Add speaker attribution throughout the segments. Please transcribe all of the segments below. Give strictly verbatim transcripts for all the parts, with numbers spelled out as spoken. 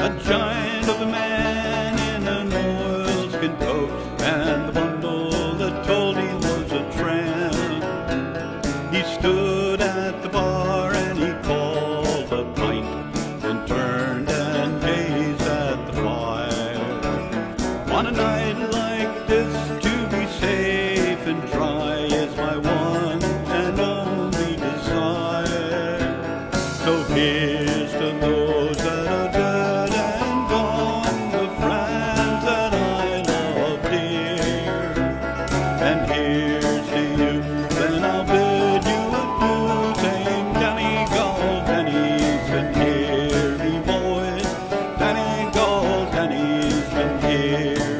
Speaker 1: a giant of a man in an oilskin coat, and the bundle that told he was a tramp. He stood at the bar and he called a pint, then turned and gazed at the fire. On a night like this, to be safe and dry is my one and only desire. So here's to those that are dead and gone, the friends that I love dear. And here's to you, then I'll bid you adieu, saying Danny Gold, Danny's been here, me boys. Danny Gold, Danny's been here.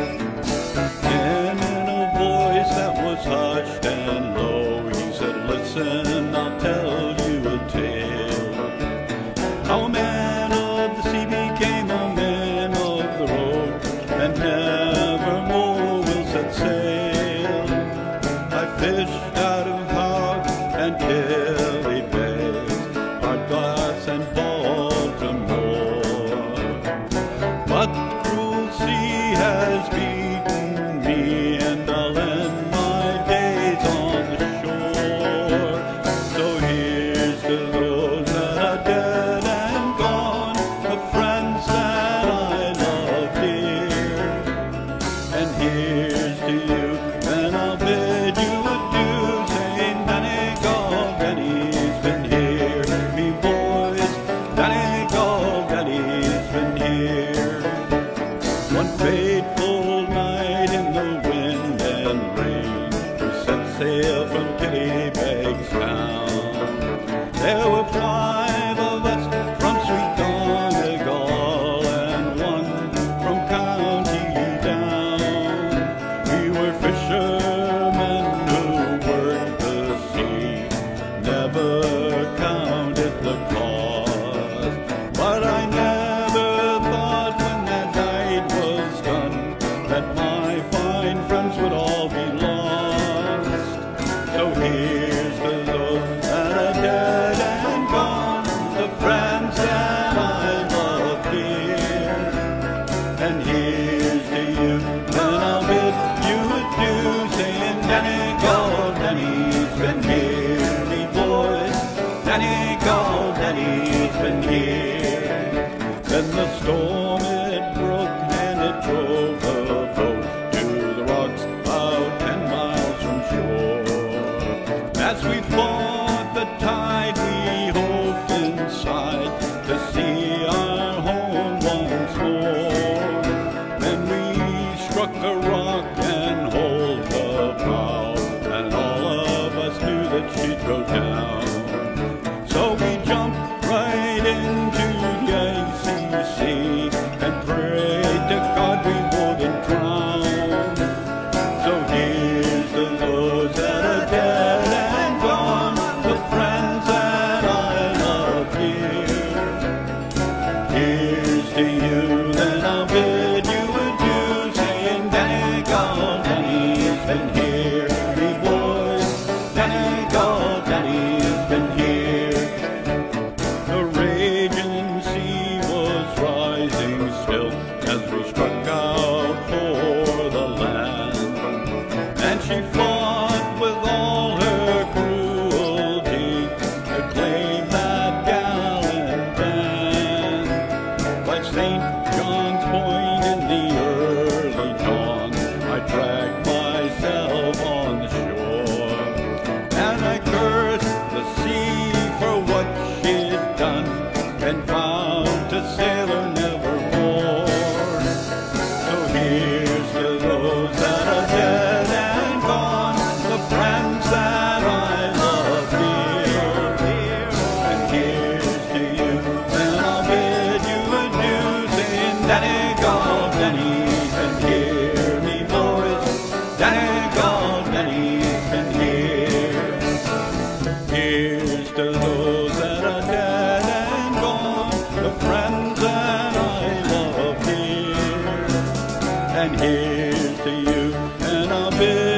Speaker 1: And in a voice that was hushed and low, he said, listen, I'll tell you a tale. How a man of the sea became a man of the road, and nevermore will set sail. I fished out of Hog and Killy Bays, hard glass and Baltimore. But the cruel sea has beaten me, and I'll end my days on the shore. So here's to those that are dead and gone, the friends that I love dear. And here's to you, then I'll bid you adieu, saying Danny Gold, Danny's been here, me boys. Danny Gold, Danny's been here. One fateful night in the wind and rain, we set sail from Killybegs town. There were five of us from sweet Donagal, and one from County Down. We were fishermen who worked the sea, never counted the cost. But I never thought when that night was done that my fine friends would all be lost. So here's to those that are dead and gone, the friends that I love dear. And here's to you, then I'll bid you adieu, saying Danny Gold, Danny's been here, me boys. Danny Gold, Danny's been here. Then the storm it broke and it drove the boat to the rocks about ten miles from shore. As we fought the tide, we hoped inside to see our home once more. Then we struck a rock and hauled the bow, and all of us knew that she'd go down. So we jumped right into the icy sea and prayed to God we wouldn't drown. So here's to those that are dead and gone, the friends that I love dear. Here's to you, then I'll bid you adieu, saying Danny Gold, Danny's been here, me boys. Danny Gold, Danny's been here. The raging sea was rising still as we struck out for the land, and she fought with all her cruelty to claim that gallant band. By Saint John's Point in the early dawn, I dragged myself on the shore, and I cursed the sea for what she'd done, and vowed to sail her nevermore. So here's to those that are dead and gone, the friends that I love dear. And here's to you, then I'll bid you adieu, saying Danny Gold, Danny's been here, me boys. Danny Gold, Danny's been here. Here's to those that are dead and gone, the friends that I love dear. And here's to you, and I'll bid